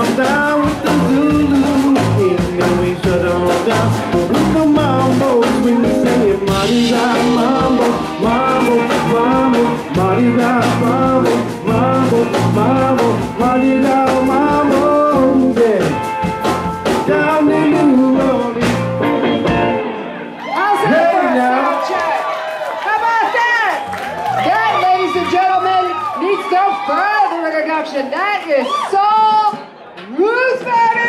down with the Zulu king, and we shut them all down. With the Mambo swing, singing Mardi Gras, Mambo, Mambo, Mambo, Mardi Gras, Mambo, Mambo, Mambo, Mardi Gras, Mambo, yeah. Down in the New Orleans. How's that for a sound check? How about that? That, ladies and gentlemen, needs no further introduction. That is Soul Ruth, baby!